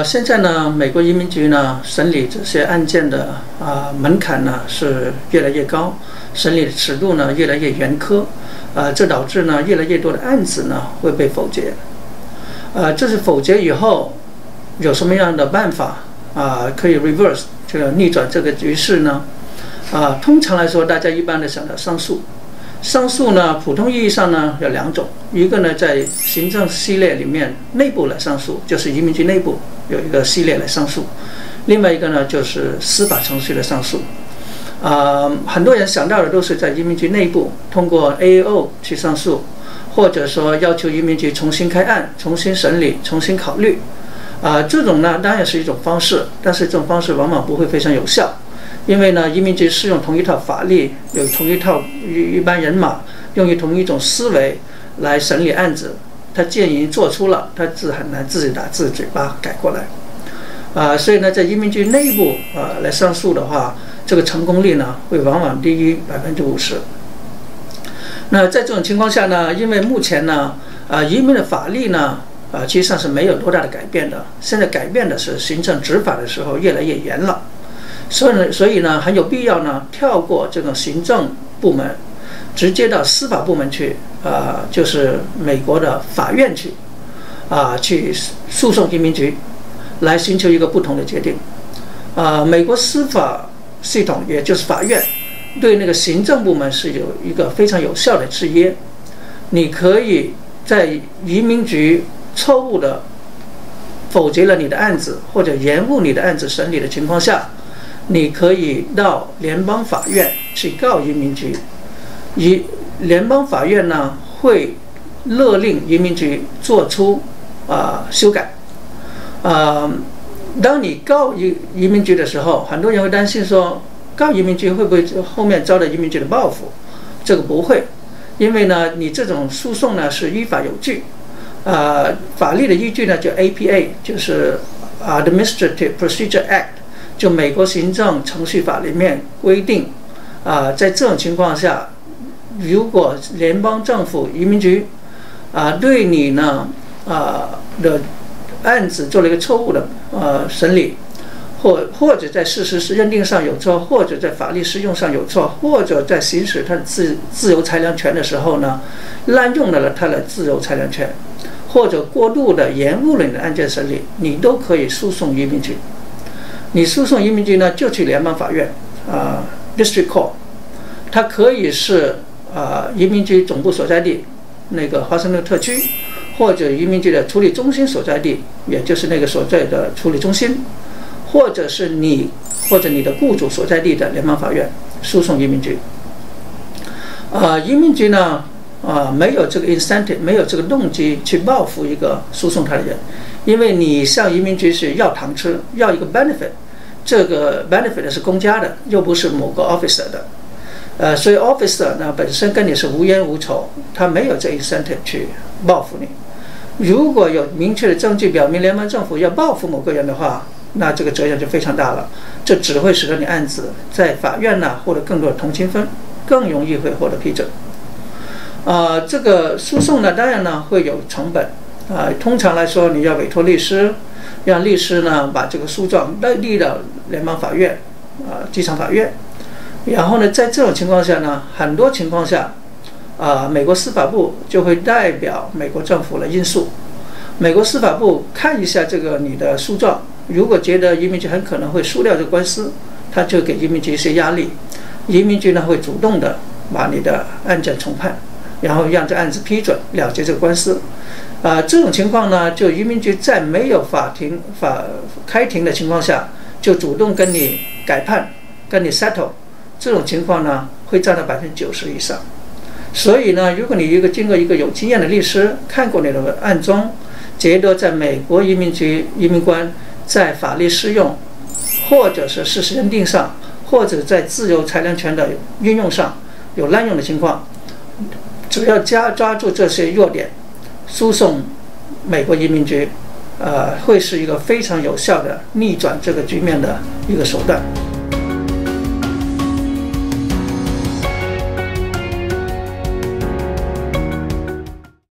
现在呢，美国移民局呢审理这些案件的门槛呢是越来越高，审理的尺度呢越来越严苛，这导致呢越来越多的案子呢会被否决。这是否决以后有什么样的办法可以 reverse 这个逆转这个局势呢？通常来说，大家一般的想到上诉。上诉呢，普通意义上呢有两种，一个呢在行政系列里面内部来上诉，就是移民局内部有一个系列来上诉；另外一个呢就是司法程序的上诉。很多人想到的都是在移民局内部通过 AAO 去上诉，或者说要求移民局重新开案、重新审理、重新考虑。这种呢当然是一种方式，但是这种方式往往不会非常有效。因为呢，移民局适用同一套法律，有同一套一般人马，用于同一种思维来审理案子。他既然已经做出了，他很难自己打自己嘴巴改过来。所以呢，在移民局内部来上诉的话，这个成功率呢会往往低于50%。那在这种情况下呢，因为目前呢，移民的法律呢，其实上是没有多大的改变的。现在改变的是行政执法的时候越来越严了。所以呢，很有必要呢，跳过这种行政部门，直接到司法部门去，就是美国的法院去，去诉讼移民局，来寻求一个不同的决定。美国司法系统，也就是法院，对那个行政部门是有一个非常有效的制约。你可以在移民局错误的否决了你的案子，或者延误你的案子审理的情况下，你可以到联邦法院去告移民局，联邦法院呢会勒令移民局做出修改。当你告移民局的时候，很多人会担心说，告移民局会不会后面遭到移民局的报复？这个不会，因为呢，你这种诉讼呢是依法有据，法律的依据呢就 APA， 就是 Administrative Procedure Act。就美国行政程序法里面规定，在这种情况下，如果联邦政府移民局对你呢的案子做了一个错误的审理，或者在事实认定上有错，或者在法律适用上有错，或者在行使他的自由裁量权的时候呢，滥用了他的自由裁量权，或者过度的延误了你的案件审理，你都可以诉讼移民局。你诉讼移民局呢，就去联邦法院，District Court， 它可以是移民局总部所在地那个华盛顿特区，或者移民局的处理中心所在地，也就是那个所在的处理中心，或者是你或者你的雇主所在地的联邦法院诉讼移民局。移民局呢，没有这个 incentive， 没有这个动机去报复一个诉讼他的人，因为你向移民局是要糖吃，要一个 benefit。这个 benefit 是公家的，又不是某个 officer 的，所以 officer 呢本身跟你是无冤无仇，他没有这 incentive 去报复你。如果有明确的证据表明联邦政府要报复某个人的话，那这个责任就非常大了，这只会使得你案子在法院呢获得更多的同情分，更容易会获得批准。这个诉讼呢，当然呢会有成本，通常来说你要委托律师。让律师呢把这个诉状递到联邦法院，机场法院，然后呢，在这种情况下呢，很多情况下，美国司法部就会代表美国政府来应诉。美国司法部看一下这个你的诉状，如果觉得移民局很可能会输掉这个官司，他就给移民局一些压力，移民局呢会主动的把你的案件重判，然后让这案子批准了结这个官司。这种情况呢，就移民局在没有开庭的情况下，就主动跟你改判，跟你 settle， 这种情况呢会占到90%以上。所以呢，如果你经过一个有经验的律师看过你的案中，觉得在美国移民局移民官在法律适用，或者是事实认定上，或者在自由裁量权的运用上有滥用的情况，只要抓住这些弱点，诉讼美国移民局，会是一个非常有效的逆转这个局面的一个手段。